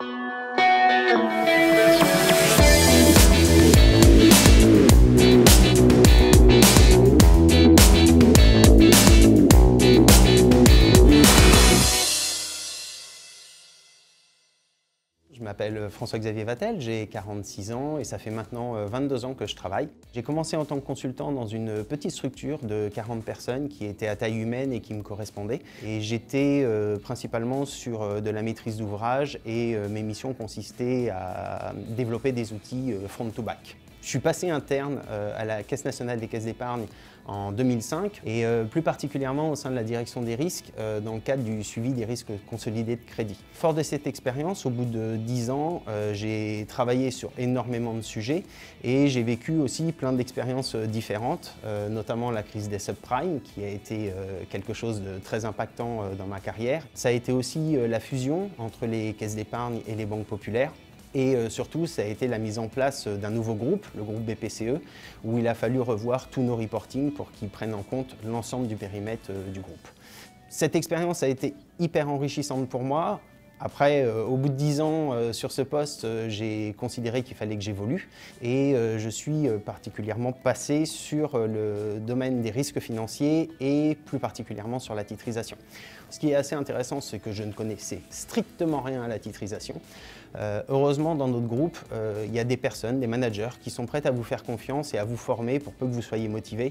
Je m'appelle François-Xavier Vattel, j'ai 46 ans et ça fait maintenant 22 ans que je travaille. J'ai commencé en tant que consultant dans une petite structure de 40 personnes qui était à taille humaine et qui me correspondait. Et j'étais principalement sur de la maîtrise d'ouvrage et mes missions consistaient à développer des outils front to back. Je suis passé interne à la Caisse nationale des caisses d'épargne en 2005 et plus particulièrement au sein de la direction des risques dans le cadre du suivi des risques consolidés de crédit. Fort de cette expérience, au bout de 10 ans, j'ai travaillé sur énormément de sujets et j'ai vécu aussi plein d'expériences différentes, notamment la crise des subprimes qui a été quelque chose de très impactant dans ma carrière. Ça a été aussi la fusion entre les caisses d'épargne et les banques populaires. Et surtout, ça a été la mise en place d'un nouveau groupe, le groupe BPCE, où il a fallu revoir tous nos reportings pour qu'ils prennent en compte l'ensemble du périmètre du groupe. Cette expérience a été hyper enrichissante pour moi. Après, au bout de 10 ans sur ce poste, j'ai considéré qu'il fallait que j'évolue et je suis particulièrement passé sur le domaine des risques financiers et plus particulièrement sur la titrisation. Ce qui est assez intéressant, c'est que je ne connaissais strictement rien à la titrisation. Heureusement, dans notre groupe, il y a des personnes, des managers, qui sont prêtes à vous faire confiance et à vous former pour peu que vous soyez motivés.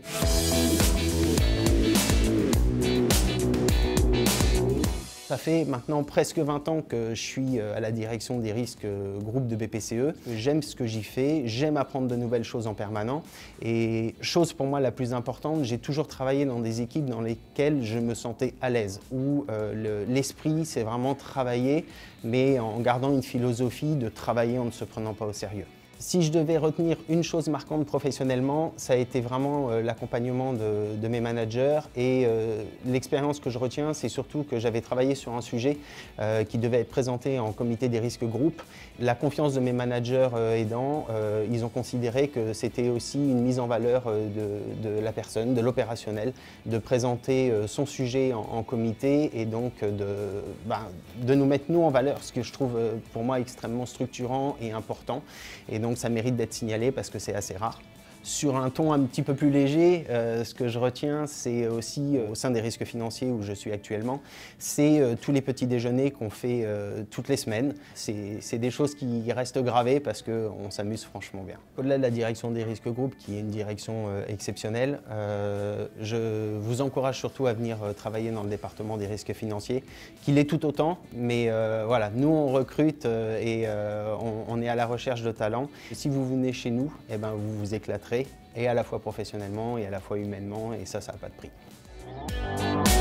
Ça fait maintenant presque 20 ans que je suis à la direction des risques groupe de BPCE. J'aime ce que j'y fais, j'aime apprendre de nouvelles choses en permanence. Et chose pour moi la plus importante, j'ai toujours travaillé dans des équipes dans lesquelles je me sentais à l'aise, où l'esprit c'est vraiment travailler, mais en gardant une philosophie de travailler en ne se prenant pas au sérieux. Si je devais retenir une chose marquante professionnellement, ça a été vraiment l'accompagnement de mes managers et l'expérience que je retiens, c'est surtout que j'avais travaillé sur un sujet qui devait être présenté en comité des risques groupe. La confiance de mes managers aidants, ils ont considéré que c'était aussi une mise en valeur de la personne, de l'opérationnel, de présenter son sujet en comité et donc de nous mettre nous en valeur, ce que je trouve pour moi extrêmement structurant et important. Et donc ça mérite d'être signalé parce que c'est assez rare. Sur un ton un petit peu plus léger, ce que je retiens, c'est aussi au sein des risques financiers où je suis actuellement, c'est tous les petits déjeuners qu'on fait toutes les semaines. C'est des choses qui restent gravées parce qu'on s'amuse franchement bien. Au-delà de la direction des risques groupes, qui est une direction exceptionnelle, je vous encourage surtout à venir travailler dans le département des risques financiers, qui l'est tout autant, mais voilà, nous on recrute et on est à la recherche de talents. Et si vous venez chez nous, eh ben, vous vous éclaterez. Et à la fois professionnellement et à la fois humainement, et ça n'a pas de prix.